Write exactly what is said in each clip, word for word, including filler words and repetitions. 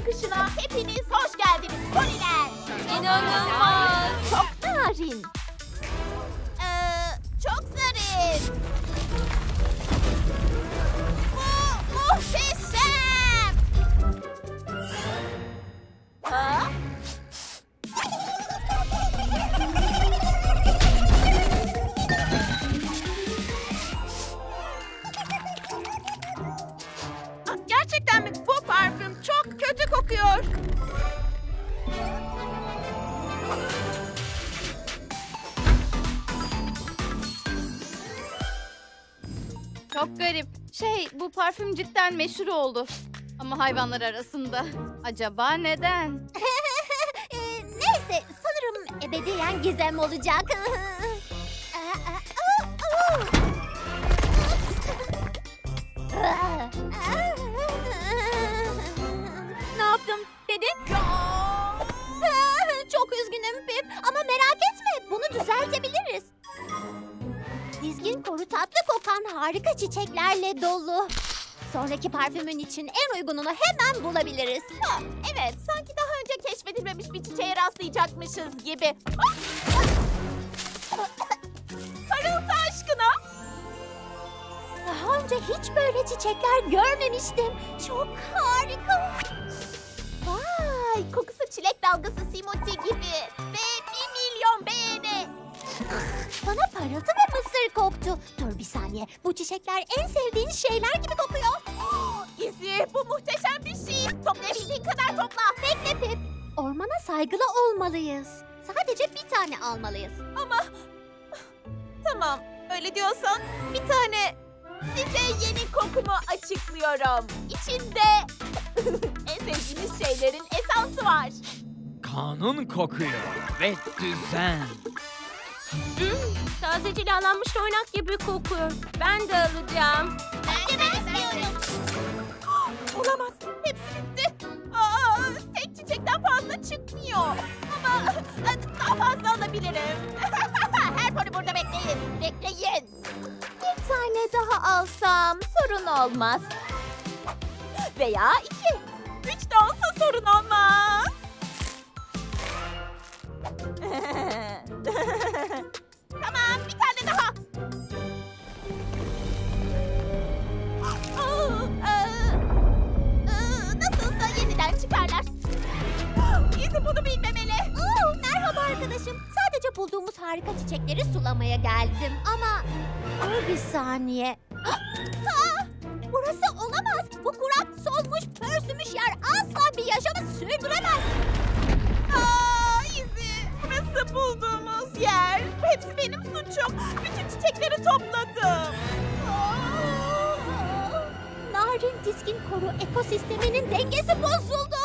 çıkışına hepiniz hoş geldiniz poniler. İnanılmaz. Çok narin. Ee, çok zarif. Bu muhteşem. Ha? Gerçekten mi? Bu parfüm çok kötü kokuyor. Çok garip. Şey, bu parfüm cidden meşhur oldu. Ama hayvanlar arasında. Acaba neden? Ee, neyse, sanırım ebediyen gizem olacak. Ne yaptım dedin? Çok üzgünüm Pip ama merak etme, bunu düzeltebiliriz. Dizgin koru tatlı kokan harika çiçeklerle dolu. Sonraki parfümün için en uygununu hemen bulabiliriz. Ha, evet, sanki daha önce keşfedilmemiş bir çiçeğe rastlayacakmışız gibi. Parıltı aşkına. Daha önce hiç böyle çiçekler görmemiştim. Çok harika. Vay, kokusu çilek dalgası smoothie gibi. Ve bir milyon beğeni. Bana parıltı ve mısır koktu. Dur bir saniye. Bu çiçekler en sevdiğin şeyler gibi kokuyor. İzi, bu muhteşem bir şey. Toplayabildiğin kadar topla. Bekle Pip. Ormana saygılı olmalıyız. Sadece bir tane almalıyız. Ama tamam, öyle diyorsan bir tane size yeni kokumu açıklıyorum. İçinde en sevdiğimiz şeylerin esansı var. Kanun kokuyor ve düzen. Taze cilalanmış oynak gibi kokuyor. Ben de alacağım. Ben de ben istiyorum. Olamaz, hepsi bitti. Aa, tek çiçekten fazla çıkmıyor. Ama daha fazla alabilirim. Her pony burada bekleyin, bekleyin. Bir tane daha alsam sorun olmaz. Veya iki. Üç de olsa sorun olmaz. Tamam, bir tane daha. Aa, aa, aa, nasılsa yeniden çıkarlar. İzi bunu bilmemeli. Oo, merhaba arkadaşım. Sadece bulduğumuz harika çiçekleri sulamaya geldim ama... Dur bir saniye. Aa, burası olamaz. Bu kurak, solmuş, pörsümüş yer asla bir yaşamı sürdüremez. Aa, İzi, burası bulduğumuz yer. Hepsi benim suçum. Bütün çiçekleri topladım. Narin dizgin koru ekosisteminin dengesi bozuldu.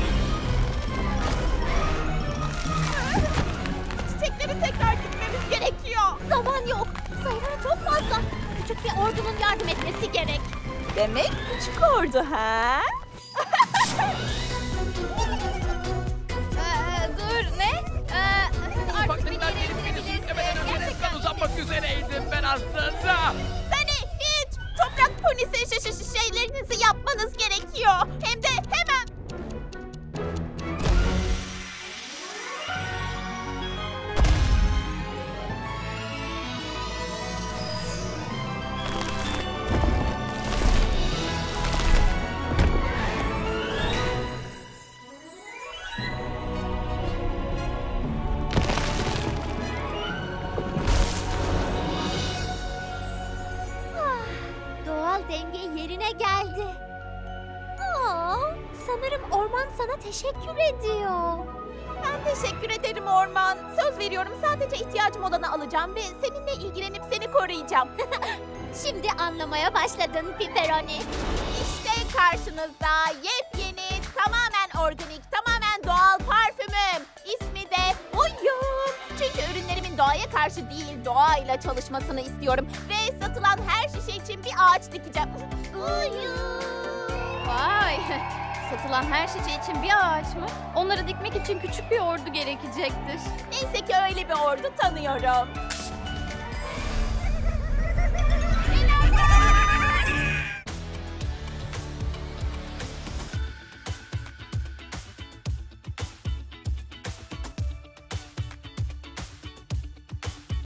Çiçekleri tekrar dikmemiz gerekiyor. Zaman yok. Sayıları çok fazla. Küçük bir ordunun yardım etmesi gerek. Demek küçük ordu ha? Ee, dur, ne? Ee, artık Ufaklıklar bir gelip yere beni gidebiliriz. sürüklemeden önce Gerçekten resmen uzanmak üzereydim ben aslında. Seni hiç toprak ponisi ş- ş- ş- şeylerinizi yapmanız gerekiyor. Hem de hemen. Ah, doğal denge yerine geldi. Aa, sanırım orman sana teşekkür ediyor. Ben teşekkür ederim orman. Söz veriyorum, sadece ihtiyacım olanı alacağım ve seninle ilgilenip seni koruyacağım. Şimdi anlamaya başladın Piperoni. İşte karşınızda yepyeni, tamamen organik, tamamen doğal parfümüm. İsmi de Uyum. Çünkü ürünlerimin doğaya karşı değil, doğayla çalışmasını istiyorum. Ve satılan her şişe için bir ağaç dikeceğim. Uyum. Vay. Satılan her şişe için bir ağaç mı? Onları dikmek için küçük bir ordu gerekecektir. Neyse ki öyle bir ordu tanıyorum.